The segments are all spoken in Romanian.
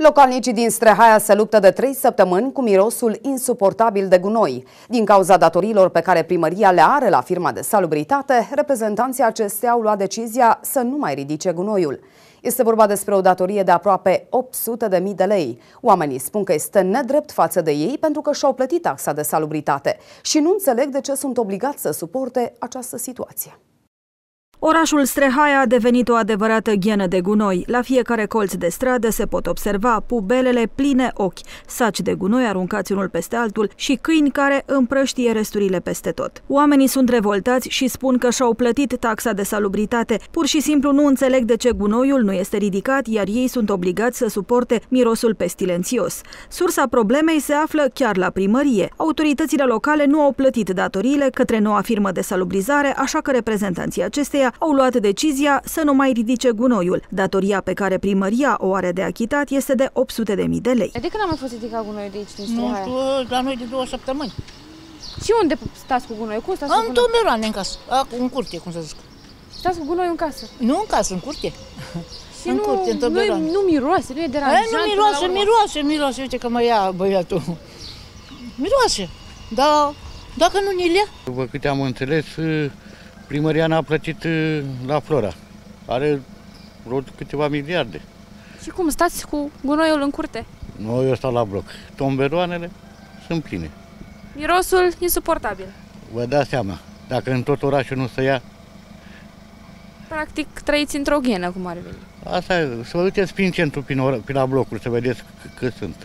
Localnicii din Strehaia se luptă de 3 săptămâni cu mirosul insuportabil de gunoi. Din cauza datoriilor pe care primăria le are la firma de salubritate, reprezentanții acesteia au luat decizia să nu mai ridice gunoiul. Este vorba despre o datorie de aproape 800.000 de lei. Oamenii spun că este nedrept față de ei pentru că și-au plătit taxa de salubritate și nu înțeleg de ce sunt obligați să suporte această situație. Orașul Strehaia a devenit o adevărată ghenă de gunoi. La fiecare colț de stradă se pot observa pubelele pline ochi, saci de gunoi aruncați unul peste altul și câini care împrăștie resturile peste tot. Oamenii sunt revoltați și spun că și-au plătit taxa de salubritate. Pur și simplu nu înțeleg de ce gunoiul nu este ridicat, iar ei sunt obligați să suporte mirosul pestilențios. Sursa problemei se află chiar la primărie. Autoritățile locale nu au plătit datoriile către noua firmă de salubrizare, așa că reprezentanții acesteia au luat decizia să nu mai ridice gunoiul. Datoria pe care primăria o are de achitat este de 800.000 de lei. De când n-a mai fost ridicat gunoiul de aici, din Strehaia? Nu știu, la noi de 2 săptămâni. Și unde stați cu gunoiul? Cum stați cu gunoiul? Am tomeroane în casă, în curte, cum să zic. Stați cu gunoiul în casă? Nu în casă, în curte. Și nu miroase, nu e deranjant? Nu miroase, uite că mă ia băiatul. Miroase, dar dacă nu ni le... După câte am înțeles, primăria n-a plătit la Flora. Are vreo câteva miliarde. Și cum, stați cu gunoiul în curte? Noi eu stau la bloc. Tomberoanele sunt pline. Mirosul insuportabil. Vă dați seama, dacă în tot orașul nu se ia... Practic trăiți într-o ghenă, cum ar veni. Asta e, să vă duceți prin centru, prin la blocuri, să vedeți cât sunt.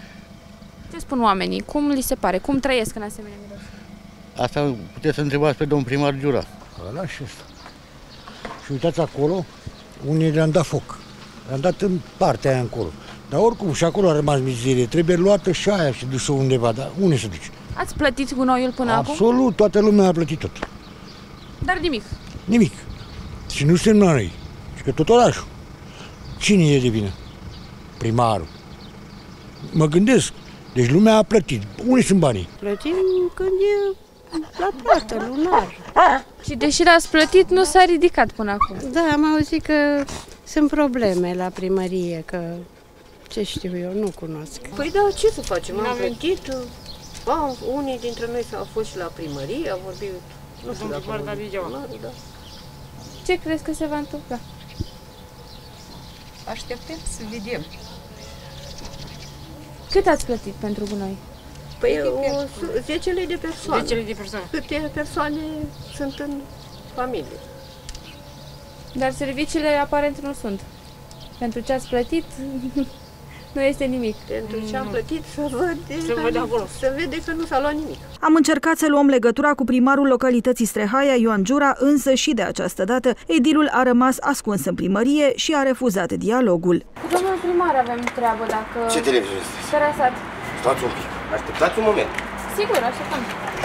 Ce spun oamenii? Cum li se pare? Cum trăiesc în asemenea miros? Asta puteți să întrebați pe domn primar Giura. Ăla și ăsta. Și uitați acolo, unii le-am dat foc. Le-am dat în partea aia încolo. Dar oricum și acolo a rămas mizerie. Trebuie luată și aia și dusă undeva. Dar unde se duce? Ați plătit gunoiul până acum? Absolut, toată lumea a plătit tot. Dar nimic? Nimic. Și nu suntem noi. Și că tot orașul. Cine e de vină? Primarul. Mă gândesc. Deci lumea a plătit. Unde sunt banii? Plătim când e la plată, lunar. Și deși l-ați plătit, nu s-a ridicat până acum. Da, am auzit că sunt probleme la primărie, că ce știu eu, nu cunosc. Păi da, ce să facem? Am plătit, unii dintre noi s-au fost și la primărie, au vorbit, nu știu dacă am vorbit, da. Ce crezi că se va întâmpla? Așteptăm să vedem. Cât ați plătit pentru gunoi? Păi 10 lei de persoană. 10 lei de persoană. Câte persoane sunt în familie. Dar serviciile aparent nu sunt. Pentru ce ați plătit, nu este nimic. Pentru ce am plătit, să vede că nu s-a luat nimic. Am încercat să luăm legătura cu primarul localității Strehaia, Ioan Giura, însă și de această dată edilul a rămas ascuns în primărie și a refuzat dialogul. Cu domnul primar avem treabă dacă... Ce televizor este? Sărăsat. Stați un pic, așteptați un moment. Sigur, așteptăm.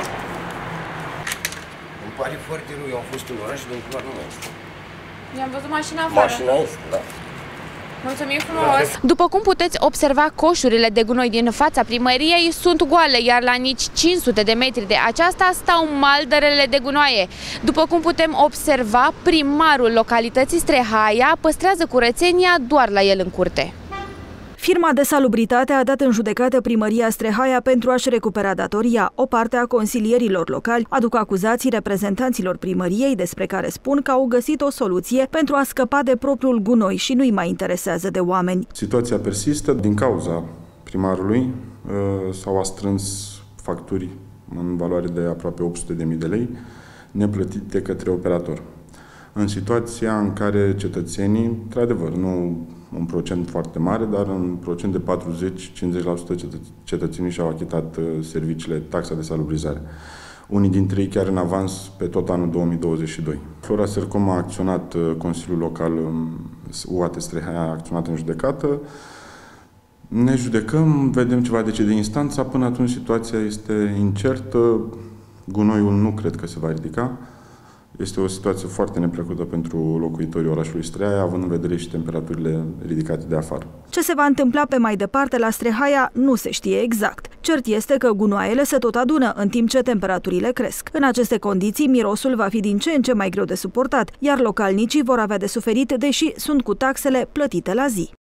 Îmi pare foarte rău, eu am fost în oraș și domnul primar nu mai este. I-am văzut mașina afară. Mașina este, da. Mulțumim frumos! După cum puteți observa, coșurile de gunoi din fața primăriei sunt goale, iar la nici 500 de metri de aceasta stau maldărele de gunoaie. După cum putem observa, primarul localității Strehaia păstrează curățenia doar la el în curte. Firma de salubritate a dat în judecată primăria Strehaia pentru a-și recupera datoria. O parte a consilierilor locali aduc acuzații reprezentanților primăriei, despre care spun că au găsit o soluție pentru a scăpa de propriul gunoi și nu-i mai interesează de oameni. Situația persistă. Din cauza primarului s-au astrâns facturi în valoare de aproape 800.000 de lei neplătite către operator. În situația în care cetățenii, într-adevăr, nu un procent foarte mare, dar în procent de 40-50% cetățenii și-au achitat serviciile, taxa de salubrizare. Unii dintre ei chiar în avans pe tot anul 2022. Flora Sercom a acționat, Consiliul Local UAT Strehaia a acționat în judecată. Ne judecăm, vedem ce va decide instanța, până atunci situația este incertă, gunoiul nu cred că se va ridica. Este o situație foarte neplăcută pentru locuitorii orașului Strehaia, având în vedere și temperaturile ridicate de afară. Ce se va întâmpla pe mai departe la Strehaia nu se știe exact. Cert este că gunoaiele se tot adună în timp ce temperaturile cresc. În aceste condiții, mirosul va fi din ce în ce mai greu de suportat, iar localnicii vor avea de suferit, deși sunt cu taxele plătite la zi.